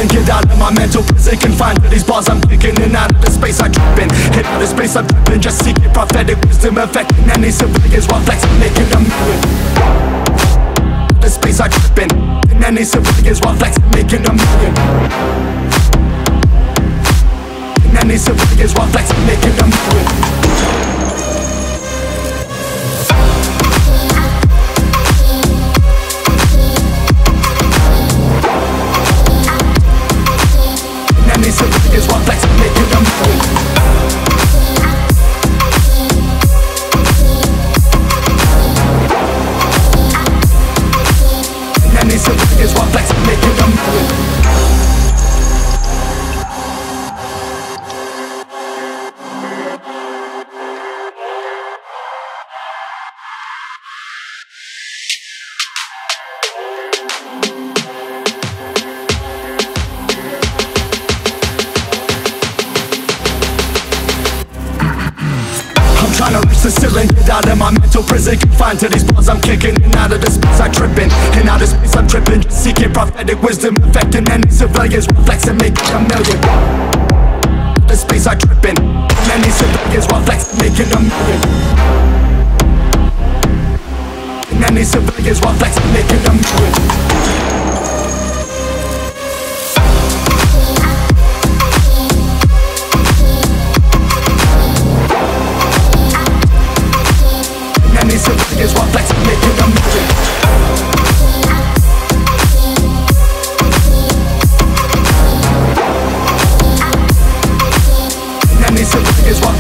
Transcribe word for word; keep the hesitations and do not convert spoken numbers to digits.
ceiling, get out of my mental prison, confined to these bars I'm kicking. And out of the space I trip in, hit out of space I'm tripping, just seeking prophetic wisdom, affecting any civilians while flexing, making a million. The space I trip in, in any civilians while flexing, making a million. In any civilians while flexing, making a million. Civilians while flexing, making them move. And these civilians while flexing, making them move. Trying to reach the ceiling, get out of my mental prison, confined to these bars I'm kicking. And out of the space I tripping, in outer space I'm tripping, just seeking prophetic wisdom, affecting any civilians, flexing, making a million. The space I tripping, in any civilians while flexing, making a million. In any civilians while flexing, making a million. Civilians while flexing, making a million. And these civilians while